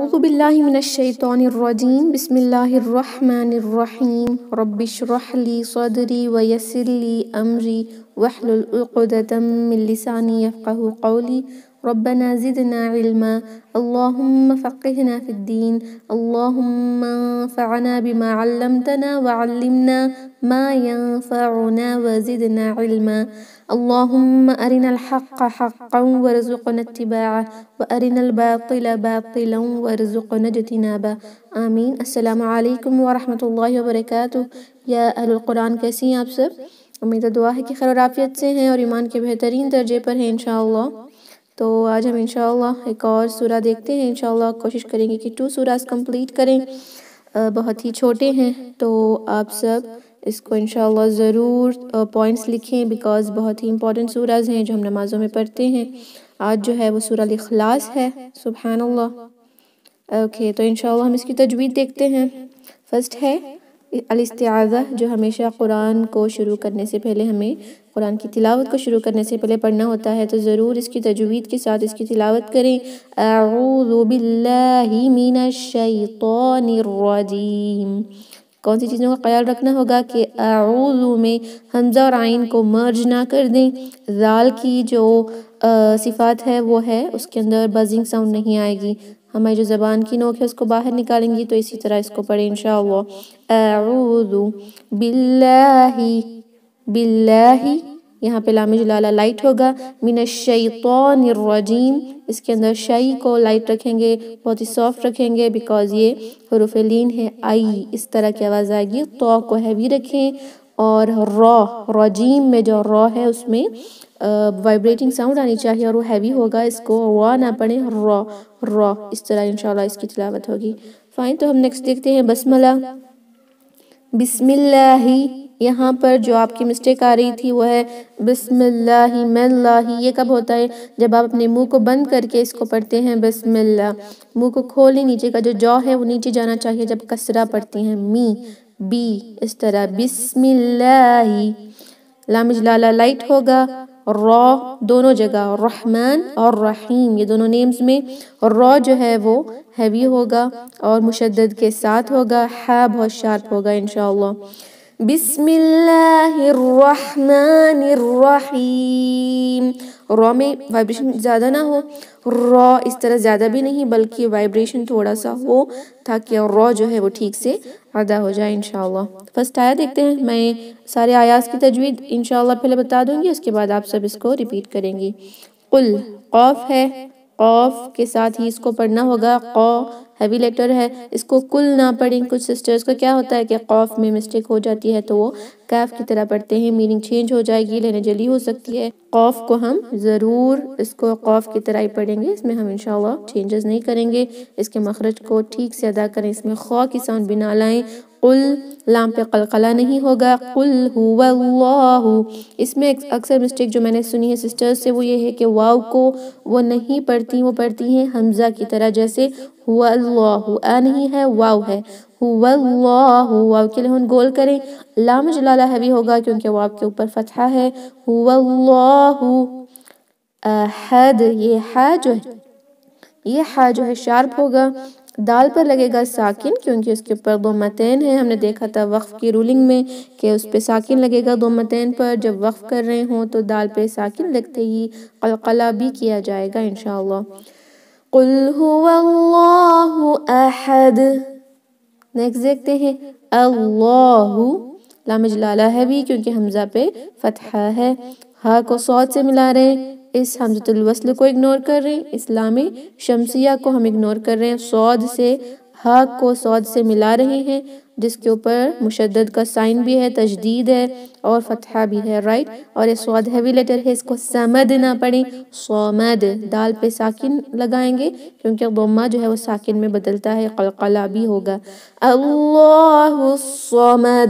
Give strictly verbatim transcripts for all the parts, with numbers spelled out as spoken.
اعوذ باللہ من الشیطان الرجیم بسم اللہ الرحمن الرحیم رب اشرح لی صدری ویسر لی امری واحلل عقدۃ من لسانی یفقہوا قولی ربنا زدنا علما اللہم فقہنا فی الدین اللہم انفعنا بما علمتنا وعلمنا ما ينفعنا وزدنا علما اللہم ارنا الحق حقا وارزقنا اتباعه وارنا الباطل باطلا وارزقنا اجتنابه آمین۔ السلام علیکم ورحمۃ اللہ وبرکاتہ۔ یا اہل القرآن، کیسی ہیں آپ سب؟ امید و دعا ہے کہ خیر و عافیت سے ہیں اور ایمان کے بہترین درجے پر ہیں انشاءاللہ۔ تو آج ہم انشاءاللہ ایک اور سورہ دیکھتے ہیں۔ انشاءاللہ کوشش کریں گے کہ ٹو سورہز کمپلیٹ کریں۔ بہت ہی چھوٹے ہیں تو آپ سب اس کو انشاءاللہ ضرور پوائنٹس لکھیں، بیکاز بہت ہی امپورٹنٹ سورہز ہیں جو ہم نمازوں میں پڑھتے ہیں۔ آج جو ہے وہ سورہ الاخلاص ہے، سبحان اللہ۔ اوکے، تو انشاءاللہ ہم اس کی تجوید دیکھتے ہیں۔ فرسٹ ہے الاستعاذہ، جو ہمیشہ قرآن کو شروع کرنے سے پہلے ہمیں قرآن کی تلاوت کو شروع کرنے سے پہلے پڑھنا ہوتا ہے، تو ضرور اس کی تجوید کے ساتھ اس کی تلاوت کریں۔ اعوذ باللہ من الشیطان الرجیم۔ کون سی چیزوں کا خیال رکھنا ہوگا کہ اعوذ میں حمزہ اور عین کو مرج نہ کر دیں۔ ذال کی جو صفات ہے وہ ہے اس کے اندر بزنگ ساؤنڈ نہیں آئے گی، ہماری جو زبان کی نوک ہے اس کو باہر نکالیں گی، تو اسی طرح اس کو پڑھیں انشاءاللہ۔ اعوذ باللہ، باللہ یہاں پہ لام جلالہ لائٹ ہوگا، من الشیطان الرجیم، اس کے اندر شئی کو لائٹ رکھیں گے، بہت ہی سافٹ رکھیں گے، بیکاز یہ حروف لین ہے، آئی اس طرح کی آواز آئے گی۔ تو کو ہیوی رکھیں، اور را، رجیم میں جو را ہے اس میں وائبریٹنگ ساؤنڈ آنی چاہیے اور وہ ہیوی ہوگا، اس کو وا نہ پڑھیں، را را، اس طرح انشاءاللہ اس کی تلاوت ہوگی۔ فائن، تو ہم نیکسٹ دیکھتے ہیں بسملہ۔ بسم اللہ، یہاں پر جو آپ کی مسٹیک آ رہی تھی وہ ہے بسم اللہ من اللہ۔ یہ کب ہوتا ہے؟ جب آپ اپنے منہ کو بند کر کے اس کو پڑھتے ہیں بسم اللہ، منہ کو کھولیں، نیچے کا جو جو ہے وہ نیچے جانا چاہیے جب کسرہ پڑھتی ہیں، می بی، اس طرح بسم اللہ۔ لام جلالہ لائٹ ہوگا، را دونوں جگہ، رحمان اور رحیم، یہ دونوں نیمز میں را جو ہے وہ ہیوی ہوگا اور مشدد کے ساتھ ہوگا، ہا بہت شارپ ہوگا انشاءاللہ۔ بسم اللہ الرحمن الرحیم، را میں وائبریشن زیادہ نہ ہو، را اس طرح زیادہ بھی نہیں بلکہ وائبریشن تھوڑا سا ہو تاکہ را جو ہے وہ ٹھیک سے ادا ہو جائے انشاءاللہ۔ فرسٹ آیا دیکھتے ہیں، میں سارے آیات کی تجوید انشاءاللہ پہلے بتا دوں گی، اس کے بعد آپ سب اس کو ریپیٹ کریں گی۔ قل، قاف ہے، قاف کے ساتھ ہی اس کو پڑھنا ہوگا، قا ہیوی لیٹر ہے، اس کو کل نہ پڑھیں۔ کچھ سسٹرز کا کیا ہوتا ہے کہ قاف میں مسٹیک ہو جاتی ہے تو وہ کیف کی طرح پڑھتے ہیں، میننگ چینج ہو جائے گی، لینے جلی ہو سکتی ہے۔ قاف کو ہم ضرور اس کو قاف کی طرح ہی پڑھیں گے، اس میں ہم انشاءاللہ چینجز نہیں کریں گے، اس کے مخرج کو ٹھیک سے ادا کریں، اس میں خا کی ساؤنڈ بھی نہ لائیں۔ قل، لام پہ قلقلہ نہیں ہوگا، قل هو اللہ۔ اس میں اکثر مسٹیک جو میں نے سنی ہے سسٹرز سے وہ یہ ہے کہ واو کو وہ نہیں پڑھتی، وہ پڑھتی ہیں حمزہ کی طرح، جیسے هو اللہ، آ نہیں ہے، واو ہے، هو اللہ، واو کے لئے ہم گول کریں۔ لام جلالہ ہیوی ہوگا کیونکہ واو کے اوپر فتحہ ہے، هو اللہ احد، یہ ہا جو ہے یہ ہا جو ہے شارپ ہوگا۔ دال پر لگے گا ساکن کیونکہ اس کے اوپر ضمتین ہیں، ہم نے دیکھا تھا وقف کی رولنگ میں کہ اس پہ ساکن لگے گا ضمتین پر، جب وقف کر رہے ہوں تو دال پہ ساکن لگتے ہی قلقلہ بھی کیا جائے گا انشاءاللہ۔ قل هو اللہ احد۔ نیکسٹ دیکھتے ہیں اللہ، لام جلالہ ہے بھی کیونکہ حمزہ پہ فتحہ ہے، ہا کو صاد سے ملا رہے ہیں، اس حمزۃ الوصل کو اگنور کر رہے ہیں، اس لام شمسیہ کو ہم اگنور کر رہے ہیں، صاد سے ہا کو صاد سے ملا رہے ہیں جس کے اوپر مشدد کا سائن بھی ہے، تجدید ہے اور فتحہ بھی ہے، رائٹ، اور یہ صاد ہیوی لیٹر ہے، اس کو سمد نہ پڑھیں، صامد، دال پہ ساکن لگائیں گے کیونکہ ضمہ جو ہے وہ ساکن میں بدلتا ہے، قلقلہ بھی ہوگا۔ اللہ الصمد،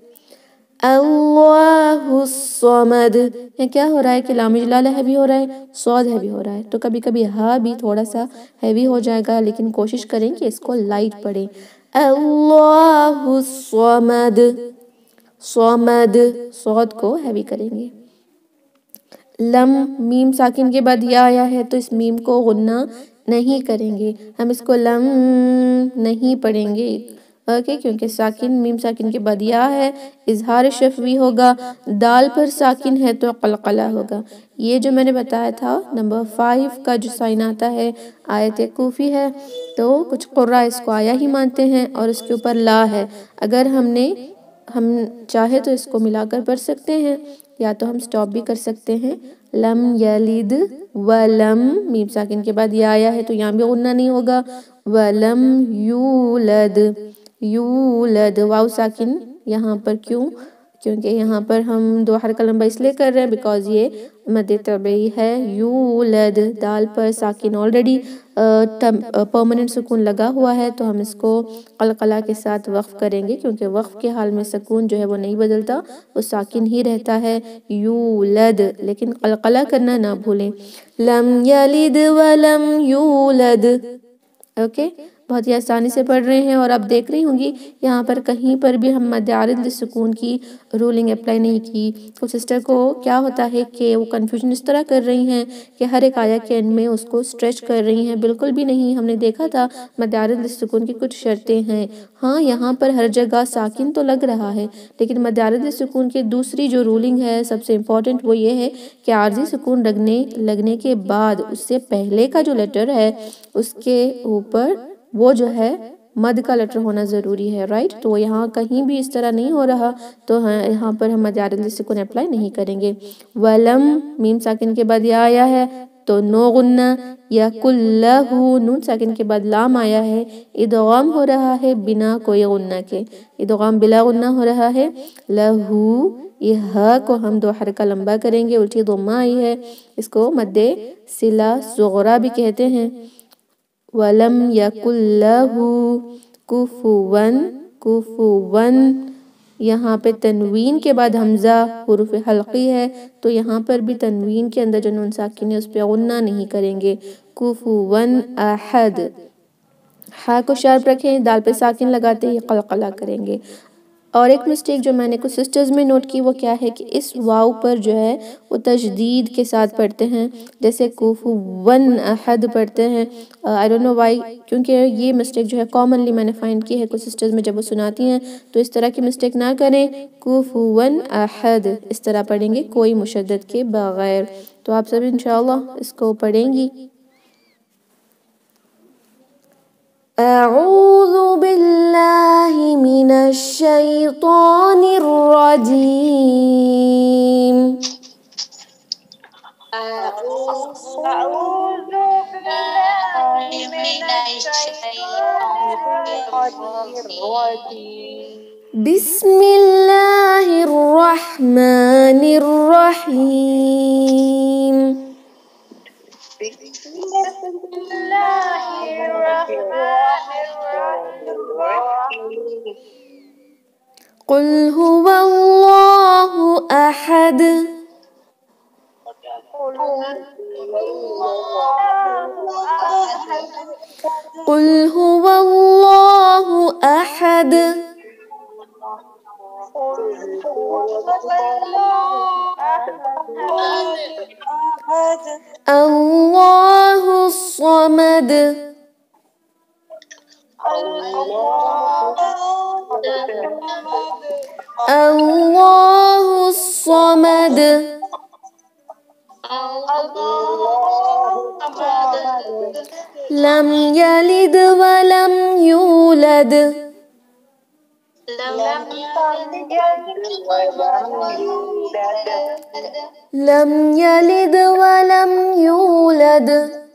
اللہ الصمد، یہ کیا ہو رہا ہے کہ لام جلالہ ہیوی ہو رہا ہے، صاد ہیوی ہو رہا ہے، تو کبھی کبھی ہا بھی تھوڑا سا ہیوی ہو جائے گا، لیکن کوشش کریں کہ اس کو لائٹ پڑھیں۔ اللہ الصمد، صمد، صاد کو ہیوی کریں گے۔ لم، میم ساکن کے بعد یا آیا ہے تو اس میم کو غنہ نہیں کریں گے، ہم اس کو لم نہیں پڑھیں گے، اوکے، کیونکہ ساکن میم ساکن کے بعد یا ہے، اظہار شفوی ہوگا، دال پر ساکن ہے تو قلقلہ ہوگا۔ یہ جو میں نے بتایا تھا نمبر فائیو کا جو سائن آتا ہے آیت کوفی ہے، تو کچھ قرآ اس کو آیا ہی مانتے ہیں اور اس کے اوپر لا ہے۔ اگر ہم نے ہم چاہے تو اس کو ملا کر پڑھ سکتے ہیں یا تو ہم سٹاپ بھی کر سکتے ہیں، لم یلد ولم میم ساکن کے بعد یا آیا ہے تو یہاں بھی غنہ نہیں ہوگا، ولم یولد یولد واو ساکن یہاں پر کیوں؟ کیونکہ یہاں پر ہم دو حرکہ لمبا اس لیے کر رہے ہیں بیکاز یہ مد طبعی ہے، یولد دال پر ساکن آلریڈی پرماننٹ سکون لگا ہوا ہے، تو ہم اس کو قلقلہ کے ساتھ وقف کریں گے، کیونکہ وقف کے حال میں سکون جو ہے وہ نہیں بدلتا، وہ ساکن ہی رہتا ہے، یولد، لیکن قلقلہ کرنا نہ بھولیں، لم یلد ولم یولد، اوکے، بہت ہی آسانی سے پڑھ رہے ہیں۔ اور آپ دیکھ رہی ہوں گی یہاں پر کہیں پر بھی ہم مد عارض للسکون کی رولنگ اپلائی نہیں کی۔ کچھ سسٹر کو کیا ہوتا ہے کہ وہ کنفیوژن اس طرح کر رہی ہیں کہ ہر ایک آیہ کے اینڈ میں اس کو سٹریچ کر رہی ہیں، بالکل بھی نہیں، ہم نے دیکھا تھا مد عارض للسکون کی کچھ شرطیں ہیں، ہاں یہاں پر ہر جگہ ساکن تو لگ رہا ہے، لیکن مد عارض للسکون کی دوسری جو رولنگ ہے سب سے امپورٹنٹ وہ یہ ہے کہ عارضی سکون لگنے لگنے کے بعد اس سے پہلے کا جو لیٹر ہے اس کے اوپر وہ جو ہے مد کا لیٹر ہونا ضروری ہے، رائٹ؟ تو یہاں کہیں بھی اس طرح نہیں ہو رہا، تو یہاں پر ہم مد عارض للسکون اپلائی نہیں کریں گے۔ ولم میم ساکن کے بعد یا آیا ہے تو نو غنہ، یا کلہ نون ساکن کے بعد لام آیا ہے، ادغام ہو رہا ہے بنا کوئی غنہ کے، ادغام بلا غنہ ہو رہا ہے، لہو، یہ ہا کو ہم دو حرکہ لمبا کریں گے، الٹی ضمہ آئی ہے، اس کو مد صلہ صغریٰ بھی کہتے ہیں، وَلَمْ يَكُنْ لَهُ كُفُوًا كُفُوًا، یہاں پہ تنوین کے بعد حمزہ حروف حلقی ہے، تو یہاں پر بھی تنوین کے اندر جو نون ساکن ہے اس پہ غنہ نہیں کریں گے، كُفُوًا أَحَدٌ، ہا کو شارپ رکھیں، دال پہ ساکن لگاتے ہی قلقلہ کریں گے۔ اور ایک مسٹیک جو میں نے کچھ سسٹرز میں نوٹ کی وہ کیا ہے کہ اس واو پر جو ہے وہ تشدید کے ساتھ پڑھتے ہیں، جیسے کفواً احد پڑھتے ہیں، I don't know why، کیونکہ یہ مسٹیک جو ہے کامنلی میں نے فائنڈ کی ہے کچھ سسٹرز میں، جب وہ سناتی ہیں تو اس طرح کی مسٹیک نہ کریں، کفواً احد اس طرح پڑھیں گے کوئی مشدد کے بغیر۔ تو آپ سب انشاءاللہ اس کو پڑھیں گی۔ اعوذ باللہ من الشیطان الرجیم، أعوذ بالله من الشيطان الرجيم، بسم اللہ الرحمن الرحیم، بسم الله الرحمن الرحيم، قل هو اللہ احد، قل هو الله أحد، قل هو اللہ احد، قل هو الله أحد، اللہ الصمد، الله اللہ الصمد، لم یلد ولم یولد، لم يلد ولم يولد، لم یلد ولم یولد،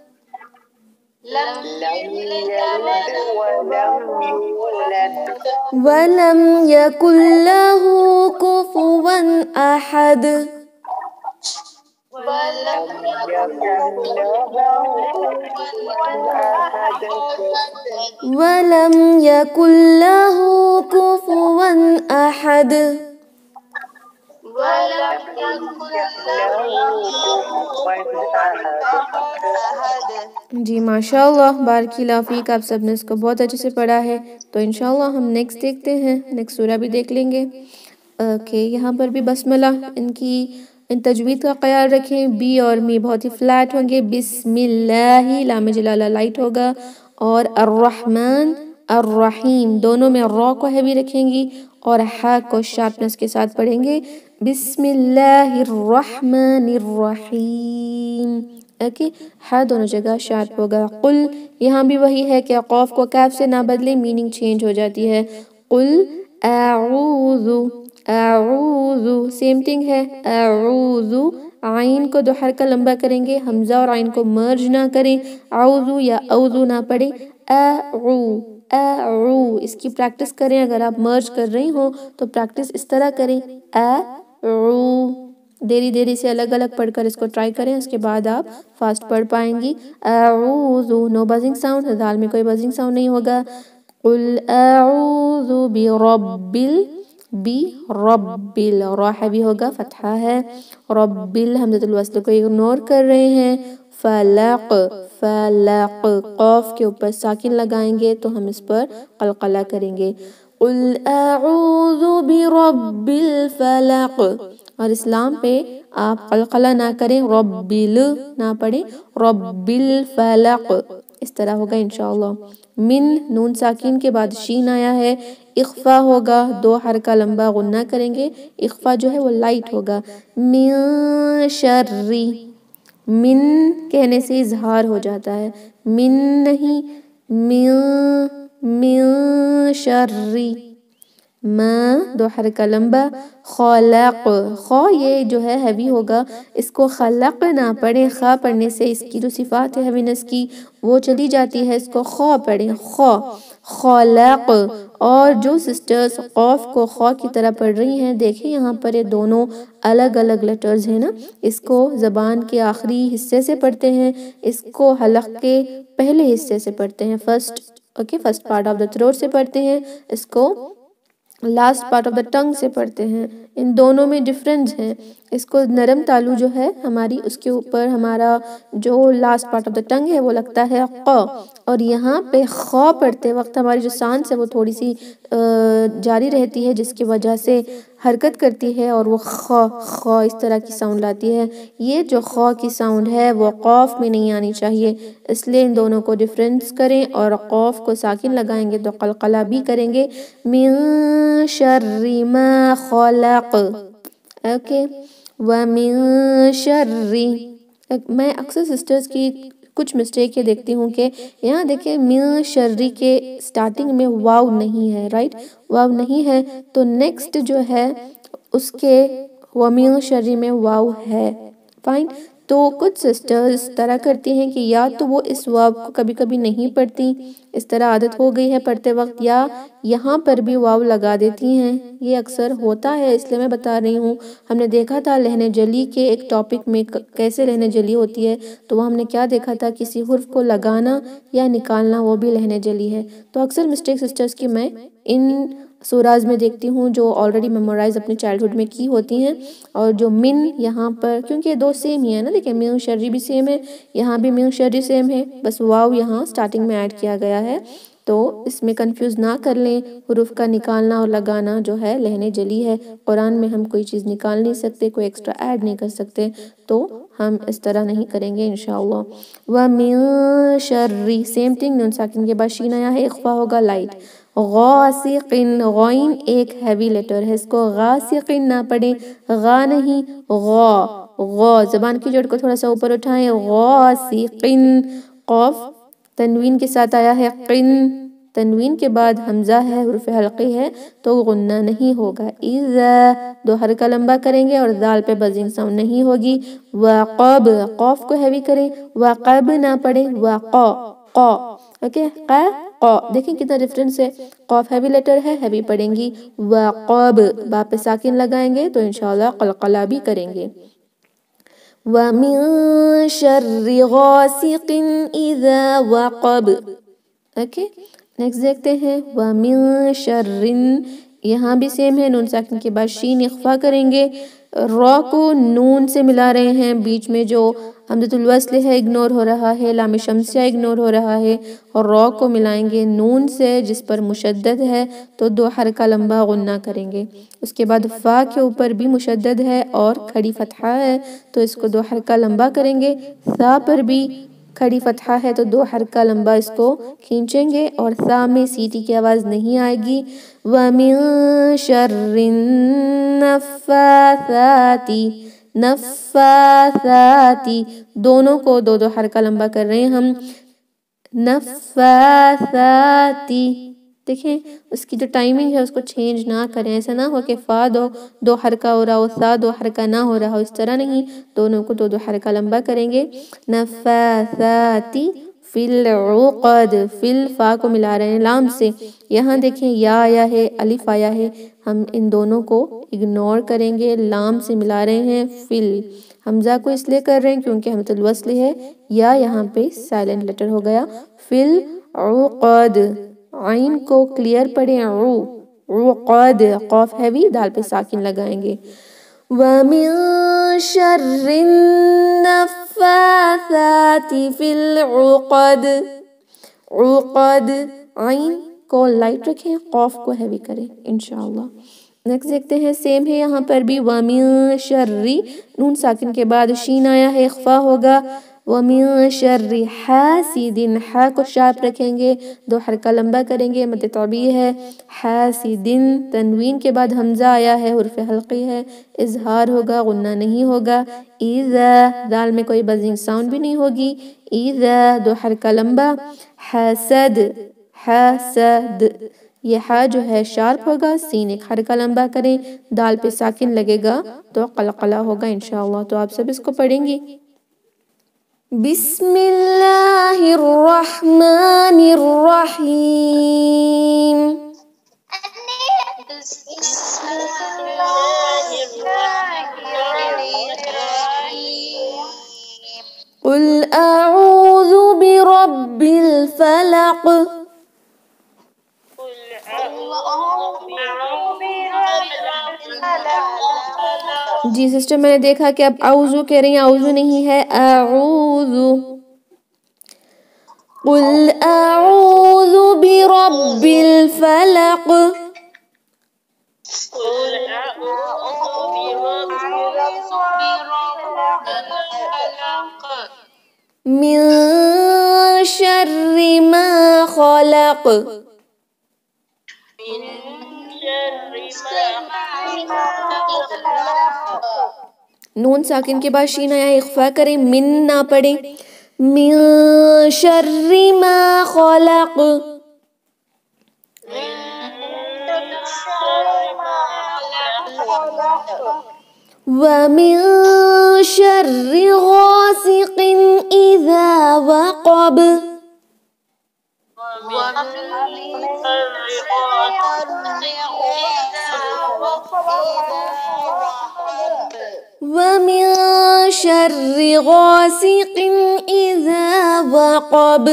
لم يلد ولم يولد، ولم یکن لہ کفوا احد، ولم يكن له كفوا أحد، ولم یکن لہ کفوا احد، ولم يكن له كفوا أحد۔ جی ماشاءاللہ، بارک اللہ فیک، آپ سب نے اس کو بہت اچھے سے پڑھا ہے۔ تو انشاءاللہ ہم نیکسٹ دیکھتے ہیں، نیکسٹ سورہ بھی دیکھ لیں گے۔ اوکے، یہاں پر بھی بسملہ ان کی ان تجوید کا خیال رکھیں، بی اور می بہت ہی فلیٹ ہوں گے، بسم اللہ لام جلالہ لائٹ ہوگا، اور الرحمن الرحیم دونوں میں را کو ہیوی رکھیں گی اور ہا کو شارپنس کے ساتھ پڑھیں گے، بسم اللہ الرحمن الرحیم، اوکے، ہا دونوں جگہ شارپ ہوگا۔ قل یہاں بھی وہی ہے کہ قوف کو کیف سے نہ بدلیں، میننگ چینج ہو جاتی ہے، قل اعوذ اعوذ سیم تھنگ ہے، اعوذ عین کو دو حرکہ لمبا کریں گے، حمزہ اور عین کو مرج نہ کریں، اعوذ یا اعوذ نہ پڑھیں، اعو اعو اس کی پریکٹس کریں، اگر آپ مرج کر رہی ہوں تو پریکٹس اس طرح کریں، اعو دیری دیری سے الگ الگ پڑھ کر اس کو ٹرائی کریں، اس کے بعد آپ فاسٹ پڑھ پائیں گی، اعوذ نو بزنگ ساؤنڈ، دال میں کوئی بزنگ ساؤنڈ نہیں ہوگا، قل اعوذ برب ال بی رب ال را ہیوی ہوگا، فتحہ ہے، رب ال حمزۃ الوصل کو اگنور کر رہے ہیں، فلق فلق قوف کے اوپر ساکن لگائیں گے تو ہم اس پر قلقلہ کریں گے، قل اعوذ برب الفلق، اور اسلام پہ آپ قلقلہ نہ کریں، رب ال نہ پڑھیں، رب الفلق اس طرح ہوگا انشاءاللہ۔ من نون ساکین کے بعد شین آیا ہے، اخفا ہوگا، دو حرکہ لمبا غنہ کریں گے، اخفا جو ہے وہ لائٹ ہوگا، من شرری، من کہنے سے اظہار ہو جاتا ہے، من نہیں، من من شرری، ما دو حرکہ لمبا، خلق خو یہ جو ہے ہیوی ہوگا، اس کو خلق نہ پڑھیں، خا پڑھنے سے اس کی جو صفات ہے ہیوینس کی وہ چلی جاتی ہے، اس کو خو پڑھیں، خو خلق، اور جو سسٹرز قوف کو خو کی طرح پڑھ رہی ہیں، دیکھیں یہاں پر یہ دونوں الگ الگ لیٹرز ہیں نا، اس کو زبان کے آخری حصے سے پڑھتے ہیں، اس کو حلق کے پہلے حصے سے پڑھتے ہیں، first okay first part of the throat سے پڑھتے ہیں، اس کو last part of the tongue سے پڑھتے ہیں، ان دونوں میں ڈیفرنس ہے، اس کو نرم تالو جو ہے ہماری اس کے اوپر ہمارا جو last part of the tongue ہے وہ لگتا ہے ق، اور یہاں پہ خو پڑھتے وقت ہماری جو سانس ہے وہ تھوڑی سی جاری رہتی ہے، جس کی وجہ سے حرکت کرتی ہے اور وہ خو خو اس طرح کی ساؤنڈ لاتی ہے، یہ جو خو کی ساؤنڈ ہے وہ قوف میں نہیں آنی چاہیے، اس لیے ان دونوں کو ڈیفرنس کریں، اور قوف کو ساکن لگائیں گے تو قلقلہ بھی کریں گے، من شر ما خلق، اوکے، ومن شر، میں اکثر سسٹرز کی کچھ مسٹیک یہ دیکھتی ہوں کہ یہاں دیکھیں من شر کے سٹارٹنگ میں واو نہیں ہے، رائٹ، واو نہیں ہے تو نیکسٹ جو ہے اس کے ومن شر میں واو ہے، فائن، تو کچھ سسٹرز طرح کرتی ہیں کہ یا تو وہ اس واو کو کبھی کبھی نہیں پڑھتی، اس طرح عادت ہو گئی ہے پڑھتے وقت، یا یہاں پر بھی واو لگا دیتی ہیں، یہ اکثر ہوتا ہے، اس لیے میں بتا رہی ہوں، ہم نے دیکھا تھا لہن جلی کے ایک ٹاپک میں کیسے لہن جلی ہوتی ہے، تو وہ ہم نے کیا دیکھا تھا، کسی حرف کو لگانا یا نکالنا وہ بھی لہن جلی ہے، تو اکثر مسٹیک سسٹرز کی میں ان سوراز میں دیکھتی ہوں جو آلریڈی میمورائز اپنے چائلڈہڈ میں کی ہوتی ہیں، اور جو من یہاں پر کیونکہ یہ دو سیم ہی ہے نا، دیکھیں من شری بھی سیم ہے، یہاں بھی من شری سیم ہے، بس واو یہاں سٹارٹنگ میں ایڈ کیا گیا ہے، تو اس میں کنفیوز نہ کر لیں، حروف کا نکالنا اور لگانا جو ہے لہن جلی ہے، قرآن میں ہم کوئی چیز نکال نہیں سکتے، کوئی ایکسٹرا ایڈ نہیں کر سکتے، تو ہم اس طرح نہیں کریں گے انشاءاللہ، وَمِن شَرِّ سیم تھنگ، نون ساکن کے بعد شین آیا ہے، اخفا ہوگا لائٹ، غاسق، غائن ایک ہیوی لیٹر ہے، اس کو غاسق نہ پڑھیں، غا نہیں، غا غا، زبان کی جوڑ کو تھوڑا سا اوپر اٹھائیں، غاسق، قوف تنوین کے ساتھ آیا ہے، قن تنوین کے بعد حمزہ ہے، حرف حلقی ہے تو غنہ نہیں ہوگا، اذا دو حرکہ لمبا کریں گے اور دال پہ بزنگ ساؤنڈ نہیں ہوگی، وقب قوف کو ہیوی کریں، وقب نہ پڑھیں، وقا قا، اوکے، قا قا، دیکھیں کتنا ڈیفرنس ہے، قوف ہیوی لیٹر ہے، ہیوی پڑھیں گی، وقب با پہ ساکن لگائیں گے تو انشاءاللہ قلقلہ بھی کریں گے، وَمِن شَرِّ غَاسِقٍ إِذَا وَقَبَ، اوکے، نیکسٹ دیکھتے ہیں، وَمِن شَرٍ، یہاں بھی سیم ہے، نون ساکن کے بعد شین اخفا کریں گے، را کو نون سے ملا رہے ہیں، بیچ میں جو حمزۃ الوصل ہے اگنور ہو رہا ہے، لام شمسیہ اگنور ہو رہا ہے، اور را کو ملائیں گے نون سے جس پر مشدد ہے تو دو حرکہ لمبا غنہ کریں گے۔ اس کے بعد فا کے اوپر بھی مشدد ہے اور کھڑی فتحہ ہے تو اس کو دو حرکہ لمبا کریں گے، ثا پر بھی کھڑی فتحہ ہے تو دو حرکہ لمبا اس کو کھینچیں گے، اور ثا میں سیٹی کی آواز نہیں آئے گی۔ وَمِن شَرِّ النَّفَّاثَاتِ، نفاثاتی، دونوں کو دو دو حرکہ لمبا کر رہے ہیں ہم، نفاثاتی، دیکھیں اس کی جو ٹائمنگ ہے اس کو چینج نہ کریں، ایسا نہ ہو کہ فا دو دو حرکہ ہو رہا ہو، سا دو حرکہ نہ ہو رہا ہو، اس طرح نہیں، دونوں کو دو دو حرکہ لمبا کریں گے۔ نفاثاتی فی العقد، فی الفا کو ملا رہے ہیں لام سے، یہاں دیکھیں یا آیا ہے، الف آیا ہے، ہم ان دونوں کو اگنور کریں گے، لام سے ملا رہے ہیں فی ال، حمزہ کو اس لیے کر رہے ہیں کیونکہ حمزۃ الوصل ہے، یا یہاں پہ سائلنٹ لیٹر ہو گیا، فی العقد، عین کو کلیئر پڑھیں، عو، عقد، قوف ہیوی، دال پہ ساکن لگائیں گے۔ وَمِن شَرِّ النَّفَّاثَاتِ فِي الْعُقَدِ، عقد، عین کو لائٹ رکھیں، قوف کو ہیوی کریں انشاءاللہ۔ نیکسٹ دیکھتے ہیں، سیم ہے یہاں پر بھی، وَمِن شَرِّ، نون ساکن کے بعد شین آیا ہے، اخفا ہوگا، وَمِن شَرِّ حَاسِدٍ، حا کو شارپ رکھیں گے، دو حرکہ لمبا کریں گے، مد طبیعی ہے، حَاسِدٍ، تنوین کے بعد حمزہ آیا ہے، حرف حلقی ہے، اظہار ہوگا، غنہ نہیں ہوگا، اِذَا، دال میں کوئی بزنگ ساؤنڈ بھی نہیں ہوگی، اِذَا، دو حرکہ لمبا، حَسَد، حَسَد، یہ ہا جو ہے شارپ ہوگا، سین ایک حرکہ لمبا کریں، دال پہ ساکن لگے گا تو قلقلہ ہوگا انشاءاللہ۔ تو آپ سب اس کو پڑھیں گی۔ بسم اللہ الرحمن الرحیم، بسم اللہ الرحمن الرحیم، قل اعوذ برب الفلق، قل اعوذ برب الفلق، جی سسٹر میں نے دیکھا کہ اب اعوذ کہہ رہی ہیں، اعوذ نہیں ہے، اعوذ، قل اعوذ برب الفلق، قل اعوذ برب الفلق، من شر ما خلق، من شر ما خلق، نون ساکن کے بعد شین آیا ہے، اخفا کریں، من نہ پڑھیں، من شر ما خلق، من شر ما خلق، ومن شر غاسق اذا وقب، ومن شر غاسق إذا وقب، ومن شر غاسق اذا وقب،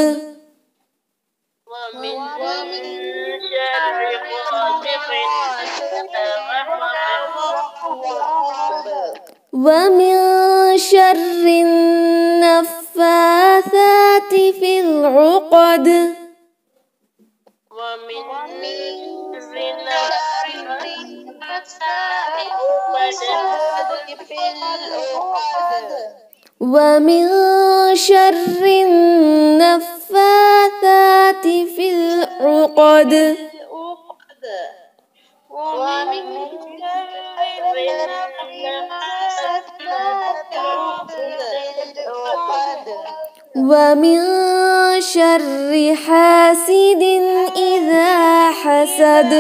ومن شر غاسق إذا وقب، ومن شر النفاثات في العقد، ومن شر النفاثات في العقد، ومن شر النفاثات في العقد، ومن شر النفاثات في العقد، ومن شر حاسد إذا حسد،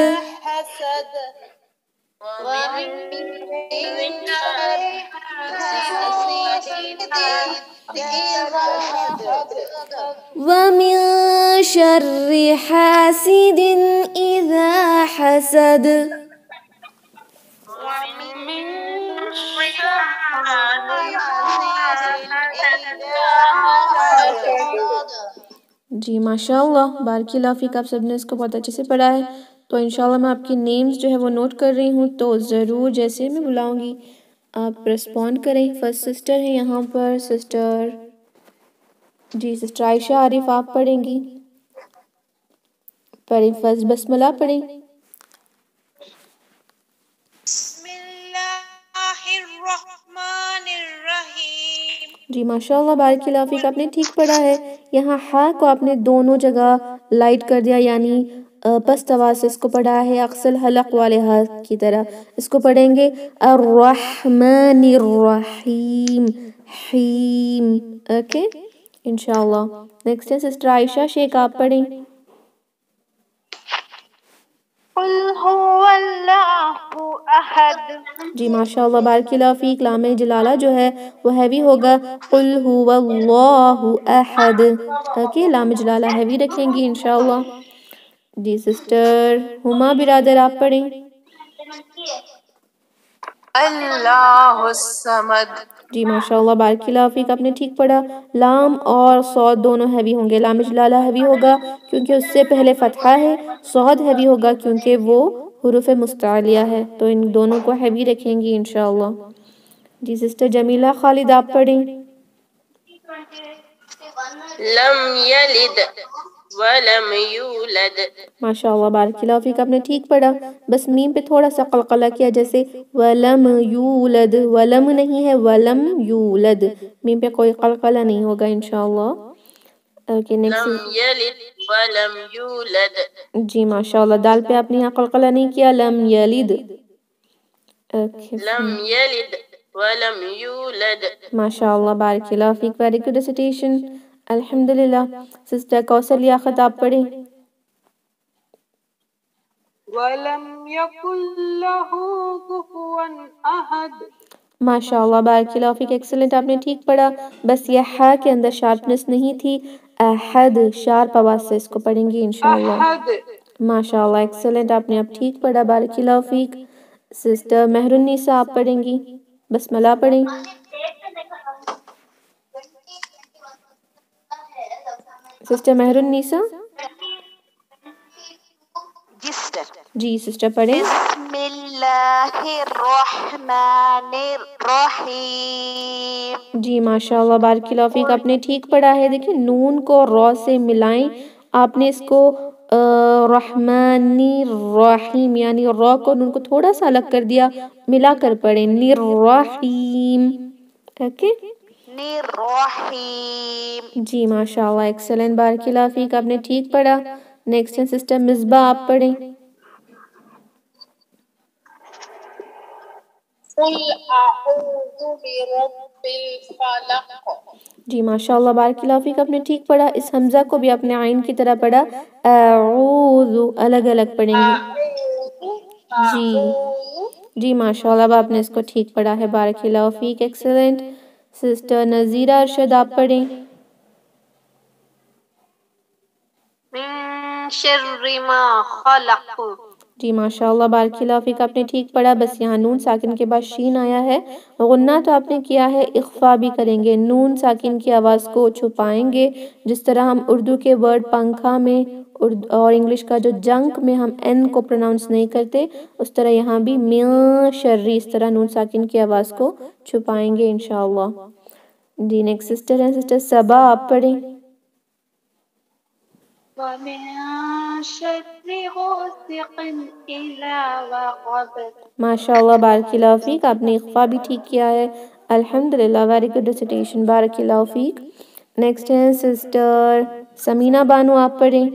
ومن شر حاسد إذا حسد، ومن شر حاسد إذا حسد، ومن شر حاسد إذا حسد۔ جی ماشاءاللہ، بارک اللہ فیک، آپ سب نے اس کو بہت اچھے سے پڑھا ہے۔ تو انشاءاللہ میں آپ کی نیمز جو ہے وہ نوٹ کر رہی ہوں، تو ضرور جیسے میں بلاؤں گی آپ رسپونڈ کریں. فرسٹ سسٹر ہے یہاں پر سسٹر جی سسٹر عائشہ عارف آپ پڑھیں گی. پڑھیں فرسٹ بسم اللہ پڑھیں. بسم اللہ الرحمن الرحیم. جی ماشاء اللہ بارک اللہ فیک. آپ نے ٹھیک پڑھا ہے. یہاں ہا کو آپ نے دونوں جگہ لائٹ کر دیا یعنی پست آواز سے اس کو پڑھا ہے اقصل حلق والے ہا کی طرح. اس کو پڑھیں گے الرحمن الرحیم حیم. اوکے انشاءاللہ. نیکسٹ ہے سسٹر عائشہ شیخ آپ پڑھیں. قل هو اللہ احد. جی ماشاءاللہ بارک اللہ فیک. لام جلالہ جو ہے وہ ہیوی ہوگا. قل هو اللہ احد. اوکے لام جلالہ ہیوی رکھیں گی انشاءاللہ. جی سسٹر ہما برادر آپ پڑھیں. اللہ الصمد. جی ماشاءاللہ بارک اللہ فیک. آپ نے ٹھیک پڑھا. لام اور صاد دونوں ہیوی ہوں گے. لام جلالہ ہیوی ہوگا کیونکہ اس سے پہلے فتحہ ہے. صاد ہیوی ہوگا کیونکہ وہ حروف مستعلیہ ہے تو ان دونوں کو ہیوی رکھیں گی انشاءاللہ. جی سسٹر جمیلہ خالد آپ پڑھیں. لم یلد ولم یولد. ماشاءاللہ بارک اللہ فیک. آپ نے ٹھیک پڑھا. بس میم پہ تھوڑا سا قلقلہ کیا جیسے ولم یولد. ولم نہیں ہے ولم یولد. میم پہ کوئی قلقلہ نہیں ہوگا انشاءاللہ. Okay next. لم یلد ولم یولد. جی ماشاءاللہ دال پہ آپ نے یہاں قلقلہ نہیں کیا. لم یلد. لم یلد ولم یولد. ماشاءاللہ بارک اللہ فیک. ویری گڈ ریسیٹیشن الحمدللہ. سسٹر کوثر لیاقت آپ پڑھیں. وَلَمْ يَكُنْ لَهُ كُفُوًا أَحَدٌ. ماشاءاللہ بارک اللہ فیک. ایکسلنٹ. آپ نے ٹھیک پڑھا. بس یہ ہا کے اندر شارپنس نہیں تھی. احد شارپ آواز سے اس کو پڑھیں گے انشاءاللہ. أحد. ماشاءاللہ ایکسلنٹ. آپ نے اب ٹھیک پڑھا. بارک اللہ فیک. سسٹر مہر النساء آپ پڑھیں گی. بسم اللہ پڑھیں. سسٹر مہر النساء. جی سسٹر. جی سسٹر پڑھیں. بسم اللہ الرحمن الرحیم. جی ماشاءاللہ بارک اللہ فیک. آپ نے ٹھیک پڑھا ہے. دیکھیں نون کو را سے ملائیں. آپ نے اس کو رحمانی الرحیم یعنی را کو نون کو تھوڑا سا الگ کر دیا. ملا کر پڑھیں الرحیم. اوکے الرحیم. جی ماشاءاللہ ایکسلنٹ. بارک اللہ فیک. آپ نے ٹھیک پڑھا. نیکسٹ ہے سسٹر مصباح آپ پڑھیں. قل اعوذ برب الفلق. جی ماشاءاللہ بارک اللہ فیک. آپ نے ٹھیک پڑھا. اس حمزہ کو بھی اپنے عین کی طرح پڑھا. اعوذ الگ الگ پڑھیں گے. جی جی ماشاءاللہ اب آپ نے اس کو ٹھیک پڑھا ہے. بارک اللہ فیک. ایکسلنٹ. سسٹر نظیرہ ارشد آپ پڑھیں. من شر ما خلق. جی ماشاءاللہ بارک اللہ فیک. آپ نے ٹھیک پڑھا. بس یہاں نون ساکن کے بعد شین آیا ہے. غنہ تو آپ نے کیا ہے. اخفا بھی کریں گے. نون ساکن کی آواز کو چھپائیں گے. جس طرح ہم اردو کے ورڈ پنکھا میں اور انگلش کا جو جنک میں ہم این کو پروناؤنس نہیں کرتے اس طرح یہاں بھی میاں شرری اس طرح نون ساکن کی آواز کو چھپائیں گے انشاءاللہ. جی نیکسٹ سسٹر ہیں سسٹر صبا آپ پڑھیں. وَمِن شَرِّ غَاسِقٍ إِذَا وَقَبَ. ماشاءاللہ بارک اللہ فیک. آپ نے اخفا بھی ٹھیک کیا ہے الحمدللہ. Very good recitation. بارک اللہ فیک. نیکسٹ ہے سسٹر سمینہ بانو آپ پڑھیں.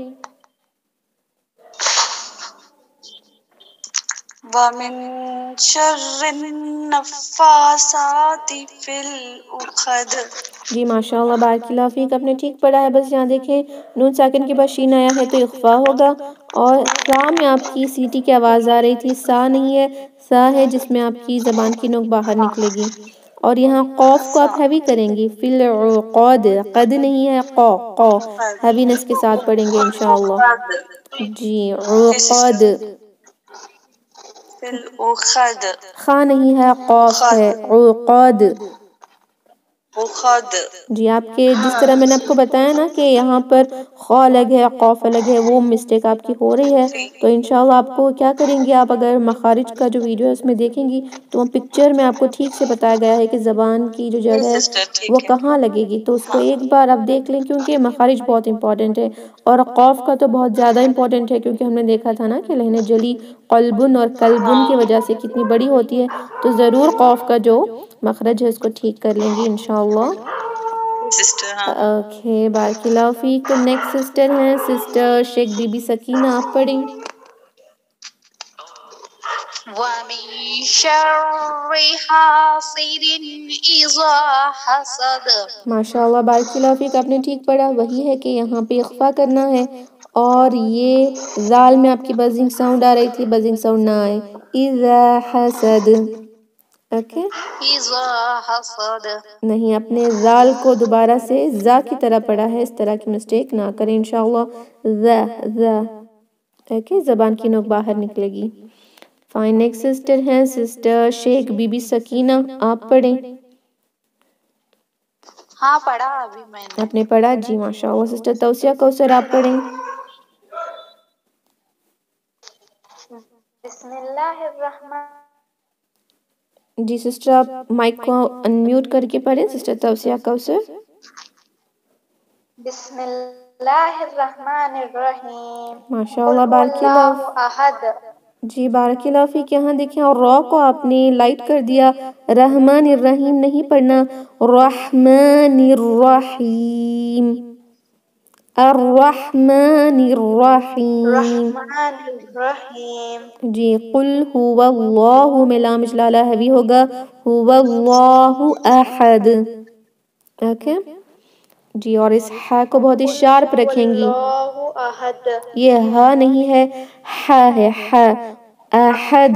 وَمِن شَرِّ النَّفَّاثَاتِ فِي الْعُقَدِ. جی ماشاءاللہ بارک اللہ فیک. آپ نے ٹھیک پڑھا ہے. بس یہاں دیکھیں نون ساکن کے بعد شین آیا ہے تو اخفا ہوگا. اور سا میں آپ کی سیٹی کی آواز آ رہی تھی. سا نہیں ہے سا ہے جس میں آپ کی زبان کی نوک باہر نکلے گی. اور یہاں قوف کو آپ ہیوی کریں گی. فی العقد. قد نہیں ہے قو قو ہیوینس کے ساتھ پڑھیں گے انشاءاللہ. جی عقد. فِي الْعُقَدِ. خا نہیں ہے قوف ہے. عقد. اخد جی آپ کے جس طرح میں نے آپ کو بتایا نا کہ یہاں پر خ الگ ہے قوف الگ ہے، وہ مسٹیک آپ کی ہو رہی ہے، تو انشاءاللہ آپ کو کیا کریں گے، آپ اگر مخارج کا جو ویڈیو ہے اس میں دیکھیں گی تو وہ پکچر میں آپ کو ٹھیک سے بتایا گیا ہے کہ زبان کی جو جڑ ہے وہ کہاں لگے گی، تو اس کو ایک بار آپ دیکھ لیں کیونکہ مخارج بہت امپورٹنٹ ہے، اور قوف کا تو بہت زیادہ امپورٹنٹ ہے کیونکہ ہم نے دیکھا تھا نا کہ لہن جلی قلبن اور قلبن کی وجہ سے کتنی بڑی ہوتی ہے، تو ضرور قوف کا جو مخرج ہے اس کو ٹھیک کر لیں گی انشاءاللہ۔ اوکے بارک اللہ فیک۔ تو نیکسٹ سسٹر ہیں سسٹر شیخ بی بی سکینہ، آپ پڑھیں۔ وَمِن شَرِّ حَاسِدٍ إِذَا حَسَدَ۔ ماشاءاللہ بارک اللہ فیک، آپ نے ٹھیک پڑھا، وہی ہے کہ یہاں پہ اخفا کرنا ہے، اور یہ زال میں آپ کی بزنگ ساؤنڈ آ رہی تھی، بزنگ ساؤنڈ نہ آئے، اذا حسد، اوکے إِذَا حَسَدَ نہیں، اپنے زال کو دوبارہ سے زا کی طرح پڑھا ہے، اس طرح کی مسٹیک نہ کریں انشاءاللہ، زا زا، اوکے زبان کی نوک باہر نکلے گی۔ فائن، نیکسٹ سسٹر ہیں سسٹر شیخ بی بی سکینہ، آپ پڑھیں۔ ہاں پڑھا ابھی میں نے۔ آپ نے پڑھا، جی ماشاءاللہ۔ سسٹر توسیہ کوثر، آپ پڑھیں۔ بسم اللہ الرحمن۔ جی سسٹر آپ مائک کو انمیوٹ کر کے پڑھیں، سسٹر توسیہ کوثر۔ بسم اللہ الرحمن الرحیم۔ قل ماشاءاللہ هو بارک اللہ، اللہ احد۔ جی بارک اللہ فیک، یہاں دیکھیں اور را کو آپ نے لائٹ کر دیا، رحمان الرحیم نہیں پڑھنا، رحمان الرحیم، الرحمن الرحیم، رحمان الرحیم۔ جی قل هو اللہ میں لام اجلالہ ہیوی ہوگا، هو اللہ احد، اوکے جی، اور اس ہا کو بہت ہی شارپ رکھیں گی، اللہ احد، یہ ہا نہیں ہے، ہا ہے، ہا، احد،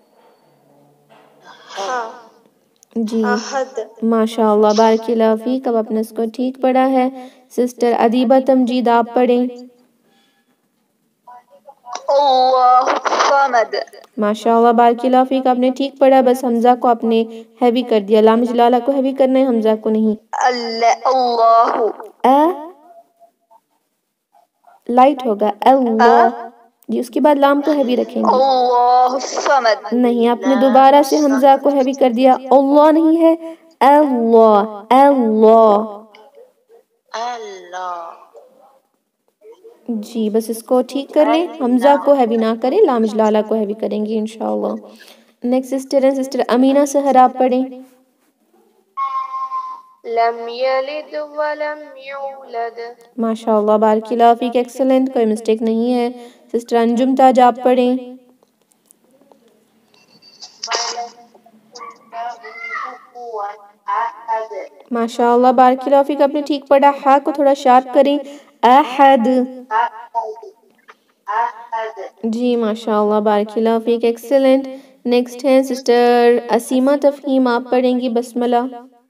جی احد۔ ماشاءاللہ بارک اللہ فیک، اب اپنے اس کو ٹھیک پڑھا ہے۔ سسٹر ادیبہ تمجید، آپ پڑھیں۔ اللہ الصمد۔ ماشاءاللہ بارک اللہ فیک، آپ نے ٹھیک پڑھا، بس حمزہ کو آپ نے ہیوی کر دیا، لام جلالہ کو ہیوی کرنا ہے، حمزہ کو نہیں۔ اللہ اللہ، اے لائٹ ہوگا، اللہ، جی اس کے بعد لام کو ہیوی رکھیں گی، اللہ الصمد۔ نہیں آپ نے دوبارہ سے حمزہ کو ہیوی کر دیا، اللہ نہیں ہے، اللہ، اللہ، اللہ، جی بس اس کو ٹھیک کر لیں، حمزہ کو ہیوی نہ کریں، لام جلالہ کو ہیوی کریں گے انشاءاللہ۔ نیکسٹ سسٹر ہیں سسٹر امینہ سحر، آپ پڑھیں۔ لم یلد ولم یولد۔ ماشاءاللہ بارک اللہ فیک، ایکسلنٹ، کوئی مسٹیک نہیں ہے۔ سسٹر انجم تاج، آپ پڑھیں۔ ماشاءاللہ بارک اللہ فیک، آپ نے ٹھیک پڑھا، ہا کو تھوڑا شارپ کریں، احد، جی ماشاءاللہ بارک اللہ فیک، ایکسلنٹ۔ نیکسٹ ہیں سسٹر اسیمہ تفہیم، آپ پڑھیں گی بسملہ۔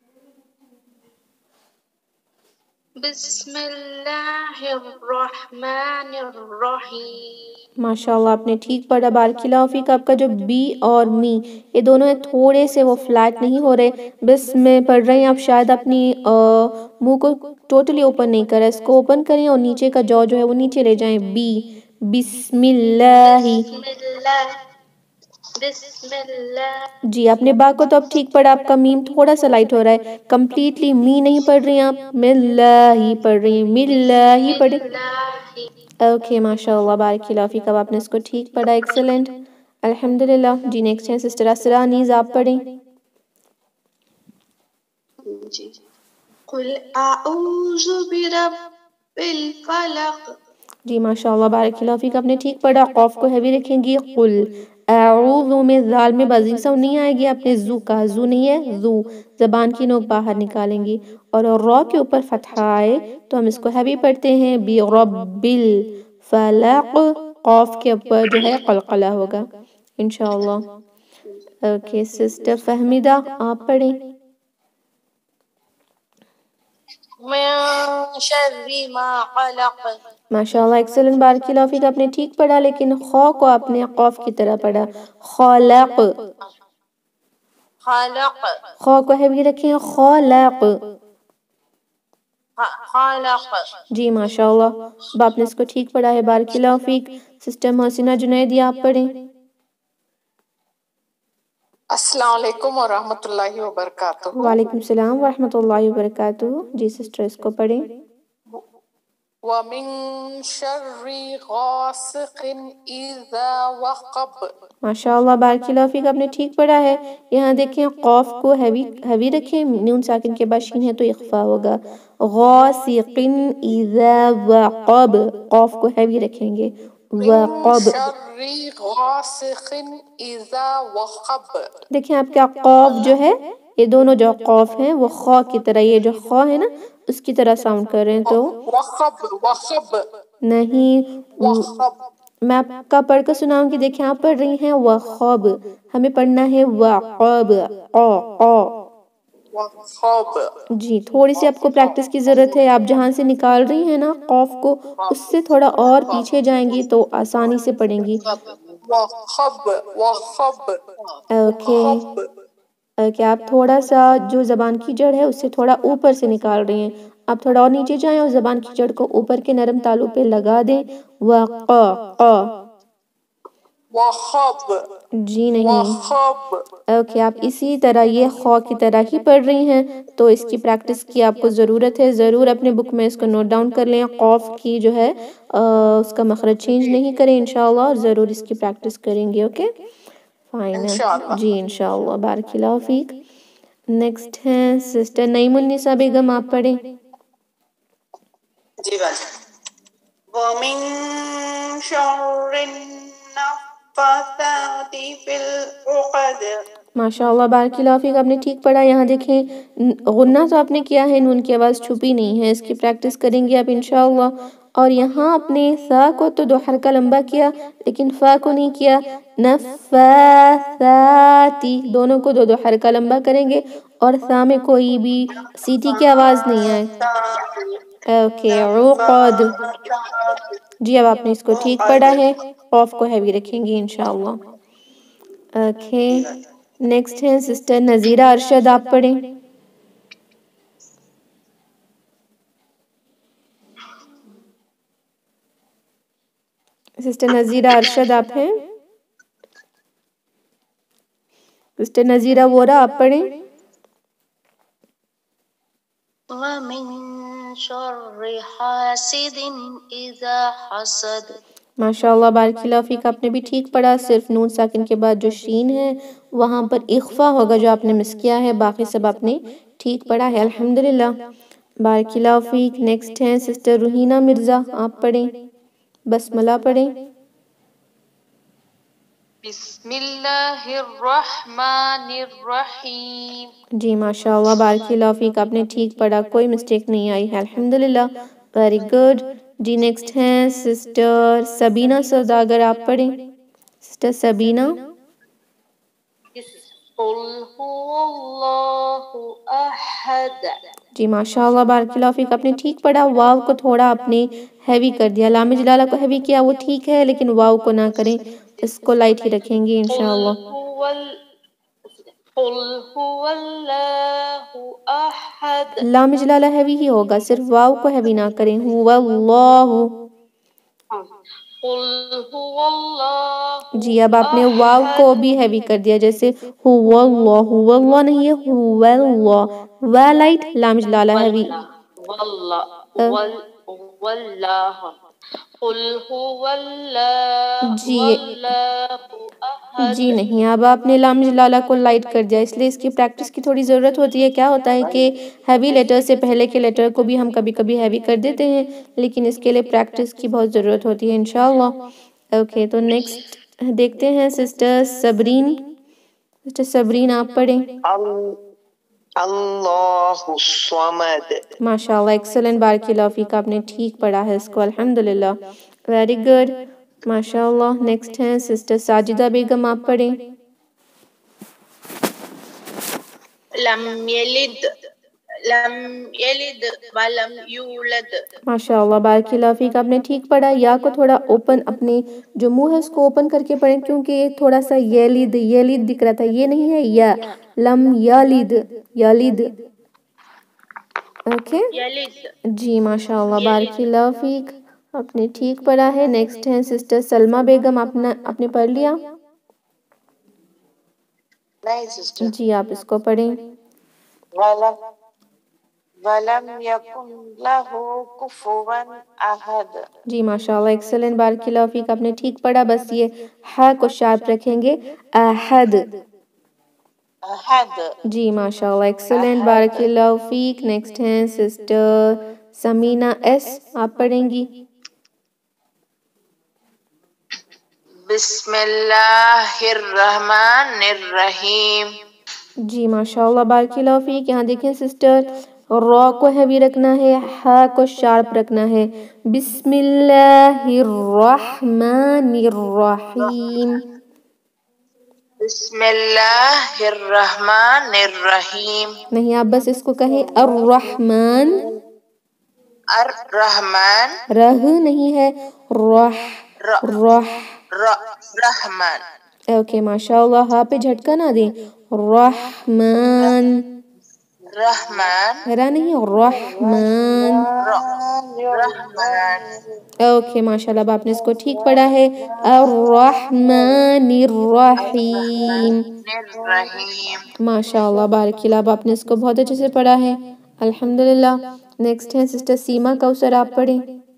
بسم اللہ الرحمن الرحیم۔ ماشاءاللہ آپ نے ٹھیک پڑھا، بارک اللہ فیک، آپ کا جو بی اور می یہ دونوں تھوڑے سے وہ فلیٹ نہیں ہو رہے، بس میں پڑھ رہے ہیں، آپ شاید اپنی منہ کو ٹوٹلی اوپن نہیں کریں، اس کو اوپن کریں اور نیچے کا جو جو ہے وہ نیچے لے جائیں، بی، بسم اللہ، بسم اللہ، بسم اللہ، جی اپنے با کو تو اب ٹھیک پڑھا، آپ کا میم تھوڑا سا لائٹ ہو رہا ہے، کمپلیٹلی می نہیں پڑھ رہی ہیں آپ، ملہ ہی پڑھ رہی ہیں، ملہ ہی بسم پڑھیں، اللہ۔ اوکے ماشاءاللہ بارک اللہ فیک، اب آپ نے اس کو ٹھیک پڑھا، ایکسلنٹ، الحمدللہ۔ جی نیکسٹ ہیں سسٹر اسرا نیز، آپ پڑھیں۔ جی قل اعوذ برب الفلق۔ جی ماشاءاللہ بارک اللہ فیک، آپ نے ٹھیک پڑھا، قوف کو ہیوی رکھیں گی، قل اعوذ میں زال میں بزنگ ساؤنڈ نہیں آئے گی، آپ نے زو کہا، زو نہیں ہے، زو، زبان کی نوک باہر نکالیں گی، اور را کے اوپر فتحہ آئے تو ہم اس کو ہیوی پڑھتے ہیں، برب الفلق، قوف کے اوپر جو ہے قلقلہ ہوگا انشاءاللہ۔ اوکے سسٹر فہمیدہ، آپ پڑھیں۔ من شر ما خلق۔ ماشاءاللہ ایکسلنٹ بارک اللہ فیک، آپ نے ٹھیک پڑھا، لیکن خو کو آپ نے قوف کی طرح پڑھا، خلق، خلق خو کو ہیوی رکھیں، خلق. خلق جی ماشاء اللہ. اب آپ نے اس کو ٹھیک پڑھا ہے، بارک اللہ فیک. سسٹر محسنہ جنیدی آپ پڑھیں. السلام علیکم ورحمۃ اللہ وبرکاتہ. وعلیکم السلام ورحمۃ اللہ وبرکاتہ. جی سسٹر اس کو پڑھیں. وَمِن شَرِّ غَاسِقٍ إِذَا وَقَبَ. ماشاء اللہ بارک اللہ فیک، آپ نے ٹھیک پڑھا ہے. یہاں دیکھیں قاف کو ہیوی ہیوی رکھیں، نون ساکن کے بعد شین ہے تو اخفا ہوگا. غاسق اذا وقب، قاف کو ہیوی رکھیں گے. مِن وقب. شَرِّ غَاسِقٍ إِذَا وَقَبَ. دیکھیں آپ کا قاف جو ہے، یہ دونوں جو قاف ہیں وہ خا کی طرح، یہ جو خا ہے نا اس کی طرح ساؤنڈ کر رہے ہیں تو وَخَبْ وَخَبْ نہیں. وَخَبْ. میں آپ کا پڑھ کر سناؤں گی. دیکھیں آپ پڑھ رہی ہیں وَخَبْ، ہمیں پڑھنا ہے وَقَبْ. قا قا. وَخَبْ. جی تھوڑی سی آپ کو پریکٹس کی ضرورت ہے. آپ جہاں سے نکال رہی ہیں نا قاف کو، اس سے تھوڑا اور پیچھے جائیں گی تو آسانی سے پڑھیں گی. وَخَبْ وَخَبْ. اوکے. اوکے آپ تھوڑا سا جو زبان کی جڑ ہے اس سے تھوڑا اوپر سے نکال رہی ہیں. آپ تھوڑا اور نیچے جائیں اور زبان کی جڑ کو اوپر کے نرم تالوں پہ لگا دیں. وَقَا قا. وَخَبْ جی نہیں. وَخَبْ. اوکے آپ اسی طرح یہ خا کی طرح ہی پڑھ رہی ہیں تو اس کی پریکٹس کی آپ کو ضرورت ہے. ضرور اپنے بک میں اس کو نوٹ ڈاؤن کر لیں. قاف کی جو ہے اس کا مخرج چینج نہیں کریں انشاءاللہ، اور ضرور اس کی پریکٹس کریں گے. Okay fine. انشاءاللہ. جی انشاءاللہ بارک اللہ فیک. نیکسٹ ہیں سسٹر نعیم النساء بیگم، آپ پڑھیں. جی بات. وَمِن شَرِّ النَّفَّاثَاتِ فِي الْعُقَدِ. ماشاءاللہ بارک اللہ فیک، آپ نے ٹھیک پڑھا. یہاں دیکھیں غنہ تو آپ نے کیا ہے، نون کی آواز چھپی نہیں ہے. اس کی پریکٹس کریں گے آپ انشاءاللہ. اور یہاں اپنے سا کو تو دو حرکہ لمبا کیا لیکن فا کو نہیں کیا. نفاثاتی دونوں کو دو دو حرکہ لمبا کریں گے اور سا میں کوئی بھی سیٹی کی آواز نہیں آئے. اوکے عقد. جی اب آپ نے اس کو ٹھیک پڑھا ہے. قاف کو ہیوی رکھیں گے انشاءاللہ. اوکے نیکسٹ ہے سسٹر نظیرہ ارشد، آپ پڑھیں. سسٹر نظیرہ ارشد آپ ہیں. سسٹر نظیرہ وورا آپ پڑھیں. وَمِن شَرِّ حَاسِدٍ إِذَا حَسَدَ. ماشاءاللہ بارک اللہ فیک، آپ نے بھی ٹھیک پڑھا. صرف نون ساکن کے بعد جو شین ہے وہاں پر اخفا ہوگا جو آپ نے مس کیا ہے. باقی سب آپ نے ٹھیک پڑھا ہے الحمدللہ. بارک اللہ فیک. نیکسٹ ہیں سسٹر روحینہ مرزا، آپ پڑھیں. بسملہ پڑھیں. بسم اللہ الرحمن الرحیم. جی ماشاءاللہ بارک اللہ فیک، آپ نے ٹھیک پڑھا، کوئی مسٹیک نہیں آئی ہے الحمدللہ. Very good. جی نیکسٹ ہیں سسٹر سبینہ سوداگر، آپ پڑھیں. سسٹر سبینہ. قل هو اللہ احد. جی ماشاءاللہ بارک اللہ فیک، آپ نے ٹھیک پڑھا. واو کو تھوڑا آپ نے ہیوی کر دیا. لام جلالہ کو ہیوی کیا وہ ٹھیک ہے لیکن واو کو نہ کریں، اس کو لائٹ ہی رکھیں گے انشاءاللہ. قل هو اللہ احد. لام جلالہ ہیوی ہی ہوگا، صرف واو کو ہیوی نہ کریں. هو اللہ. قل هو اللہ جی اب آپ نے واو کو بھی ہیوی کر دیا، جیسے هو اللہ. هو اللہ نہیں ہے هو اللہ. وا لائٹ، لام جلالہ ہیوی. واللہ واللہ. قل هو اللہ جی واللہ احد. جی نہیں، اب آپ نے لام جلالہ کو لائٹ کر دیا، اس لیے اس کی پریکٹس کی تھوڑی ضرورت ہوتی ہے. کیا ہوتا ہے کہ ہیوی لیٹر سے پہلے کے لیٹر کو بھی ہم کبھی کبھی ہیوی کر دیتے ہیں، لیکن اس کے لیے پریکٹس کی بہت ضرورت ہوتی ہے انشاءاللہ. اوکے تو نیکسٹ دیکھتے ہیں سسٹر سبرین. سسٹر سبرین آپ پڑھیں. اللہ الصمد. ماشاءاللہ ایکسلنٹ بارک اللہ فیک، آپ نے ٹھیک پڑھا ہے اس کو الحمدللہ. ویری گڈ ماشاءاللہ. نیکسٹ ہیں سسٹر ساجدہ بیگم، آپ پڑھیں. لم یلد لم یلد ولم یولد. ماشاءاللہ بارک اللہ فیک، آپ نے ٹھیک پڑھا۔ یا کو تھوڑا اوپن، اپنے جو منہ ہے اس کو اوپن کر کے پڑھیں، کیونکہ یہ تھوڑا سا یلد یلد دکھ رہا تھا، یہ نہیں ہے یا، لم یلد یلد، اوکے یلد. جی ماشاءاللہ بارک اللہ فیک، آپ نے ٹھیک پڑھا ہے۔ نیکسٹ ہے سسٹر سلمہ بیگم، آپ نے آپ نے پڑھ لیا؟ نہیں سسٹر۔ جی آپ اس کو پڑھیں۔ وَلَمْ وَلَمْ يَكُنْ لَهُ كُفُوًا أَحَدٌ۔ جی ماشاءاللہ ایکسلنٹ بارک اللہ فیک، آپ نے ٹھیک پڑھا، بس یہ ہا کو شارپ رکھیں گے، احد۔ أحد۔ جی ماشاءاللہ ایکسلنٹ بارک اللہ فیک۔ نیکسٹ ہیں سسٹر سمینہ ایس، آپ پڑھیں گی؟ بسم اللہ الرحمن الرحیم۔ جی ماشاءاللہ بارک اللہ فیک۔ یہاں دیکھیں سسٹر، را کو ہیوی رکھنا ہے، ہا کو شارپ رکھنا ہے۔ بسم اللہ الرحمن الرحیم۔ بسم اللہ الرحمن الرحیم۔ نہیں، آپ بس اس کو کہیں الرحمن، الرحمن، رہ نہیں ہے، رح رح، رحمان، اوکے ماشاءاللہ، ہاں پہ جھٹکا نہ دیں، رحمان، رحمان، را نہیں، رحمان، رحمان، اوکے ماشاءاللہ، اب آپ نے اس کو ٹھیک پڑھا ہے، الرحمن الرحیم، الرحیم۔ ماشاءاللہ بارک اللہ، اب آپ نے اس کو بہت اچھے سے پڑھا ہے، الحمدللہ۔ نیکسٹ ہے سسٹر سیما کوثر، آپ پڑھیں۔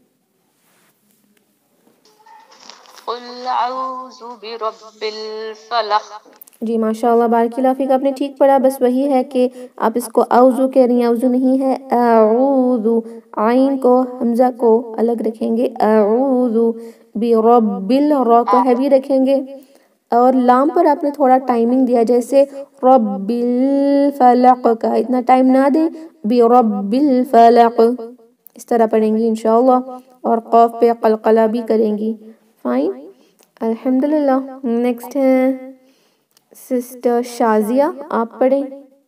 قل اعوذ برب الفلق. جی ماشاءاللہ بارک اللہ فیک، آپ نے ٹھیک پڑھا، بس وہی ہے کہ آپ اس کو اعوذ کہہ رہی ہیں، اعوذ نہیں ہے، اعوذ، عین کو حمزہ کو الگ رکھیں گے، اعوذ برب ال، را کو ہیوی رکھیں گے، اور لام پر آپ نے تھوڑا ٹائمنگ دیا، جیسے رب الفلق کا اتنا ٹائم نہ دیں، برب الفلق اس طرح پڑھیں گی انشاءاللہ، اور قاف پہ قلقلہ بھی کریں گی، فائن الحمدللہ۔ نیکسٹ ہے سسٹر شازیہ، آپ پڑھیں۔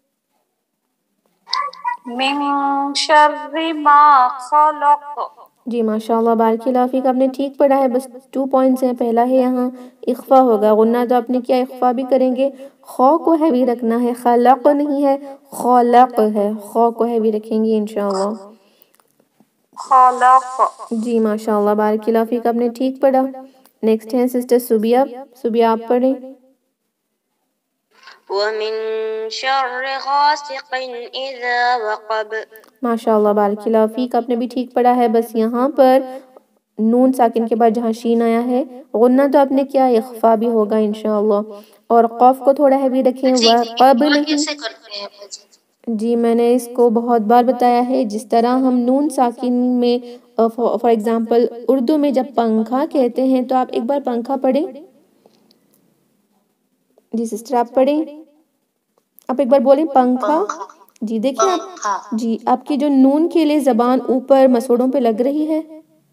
من شر ما خلق. جی ماشاءاللہ بارک اللہ فیک، آپ نے ٹھیک پڑھا ہے، بس ٹو پوائنٹس ہیں، پہلا ہے یہاں اخفا ہوگا، غنہ تو آپ نے کیا اخفا بھی کریں گے، خو کو ہیوی رکھنا ہے، خلق نہیں ہے، خلق ہے، خو کو ہیوی رکھیں گے انشاءاللہ۔ خلق. جی ماشاءاللہ بارک اللہ فیک، آپ نے ٹھیک پڑھا۔ نیکسٹ ہے سسٹر سبیہ، سبیہ آپ پڑھیں۔ ومن شر غاسق اذا وقب. ماشاءاللہ بارک اللہ فیک، آپ نے بھی ٹھیک پڑھا ہے، بس یہاں پر نون ساکن کے بعد جہاں شین آیا ہے، غنہ تو آپ نے کیا اخفا بھی ہوگا انشاءاللہ، اور قاف کو تھوڑا ہیوی رکھیں، وقب نہیں۔ جی میں نے اس کو بہت بار بتایا ہے، جس طرح ہم نون ساکن میں فار ایگزامپل اردو میں جب پنکھا کہتے ہیں تو آپ ایک بار پنکھا پڑھیں۔ جی سسٹر آپ پڑھیں، آپ ایک بار بولیں پنکھا۔ جی دیکھیں آپ، جی آپ کی جو نون کے لیے زبان اوپر مسوڑوں پہ لگ رہی ہے،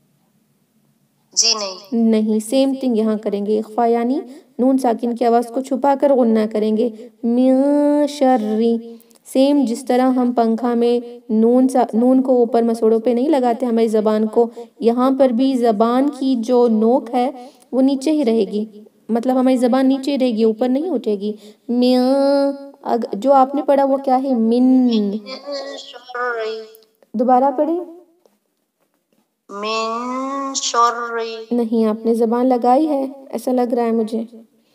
جی نہیں۔ نہیں، سیم تھنگ یہاں کریں گے، اخفا یعنی نون ساکن کی آواز کو چھپا کر غنہ کریں گے، من شرری، سیم جس طرح ہم پنکھا میں نون سا نون کو اوپر مسوڑوں پہ نہیں لگاتے ہماری زبان کو، یہاں پر بھی زبان کی جو نوک ہے وہ نیچے ہی رہے گی، مطلب ہماری زبان نیچے رہے گی، اوپر نہیں اٹھے گی، من، جو آپ نے پڑھا وہ کیا ہے، من، دوبارہ پڑھیں، من شرری، نہیں آپ نے زبان لگائی ہے، ایسا لگ رہا ہے مجھے،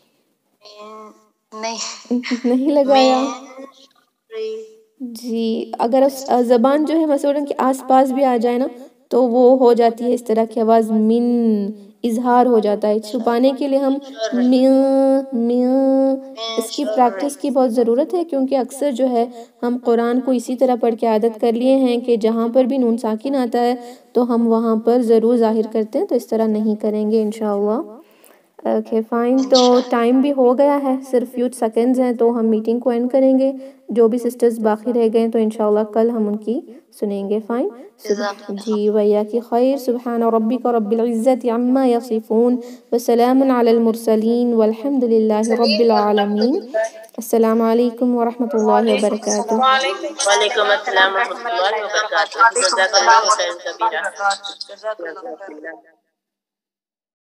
نہیں، نہیں لگایا، من شرری، جی اگر اس زبان جو ہے مسوڑن کے آس پاس بھی آ جائے نا تو وہ ہو جاتی ہے اس طرح کی آواز، من، اظہار ہو جاتا ہے، چھپانے کے لیے ہم میاں میاں، اس کی پریکٹس کی بہت ضرورت ہے، کیونکہ اکثر جو ہے ہم قرآن کو اسی طرح پڑھ کے عادت کر لیے ہیں کہ جہاں پر بھی نون ساکن آتا ہے تو ہم وہاں پر ضرور ظاہر کرتے ہیں، تو اس طرح نہیں کریں گے انشاءاللہ۔ اوکے فائن، تو ٹائم بھی ہو گیا ہے، صرف فیو سیکنڈز ہیں تو ہم میٹنگ کو اینڈ کریں گے. جو بھی سسٹرز باقی رہ گئے تو انشاءاللہ کل ہم ان کی سنیں گے. فائن جی ویاکی خیر. سبحان ربک رب العزت عما یصفون وسلام علی المرسلین والحمد للہ رب العالمین. السلام علیکم ورحمۃ اللہ وبرکاتہ. وعلیکم السلام ورحمۃ اللہ وبرکاتہ. جزاک اللہ خیر کبیرہ. جزاک اللہ خیر.